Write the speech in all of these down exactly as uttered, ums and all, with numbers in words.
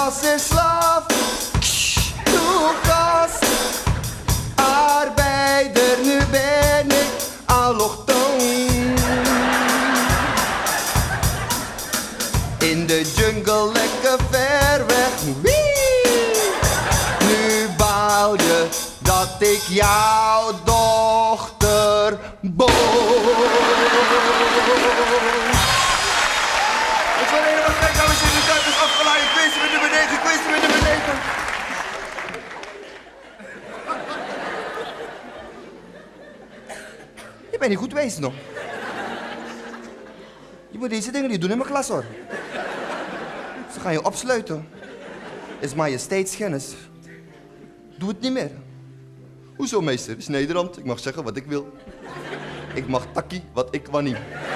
was een slaaf, toen gast, arbeider, nu ben ik allochtoon. In de jungle lekker ver weg, wee. Nu baal je dat ik jouw dochter boos. Ik ben helemaal gek, dames en heren, tijd is afgeleid. Quiz met nummer negen, quiz met nummer negen. Je bent niet goed geweest nog. Je moet deze dingen niet doen in mijn klas hoor. Ze gaan je opsluiten. Is majesteitsschennis. Doe het niet meer. Hoezo meester? Het is Nederland. Ik mag zeggen wat ik wil. Ik mag takkie wat ik wanneer.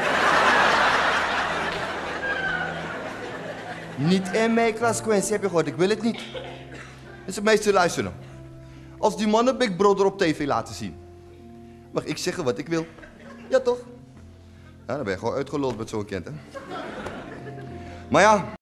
Niet in mijn klas, Quincy, heb je gehoord. Ik wil het niet. Dus meester, luister nou. Als die mannen Big Brother op tv laten zien, mag ik zeggen wat ik wil. Ja, toch? Ja, dan ben je gewoon uitgeluld met zo'n kind, hè. Maar ja...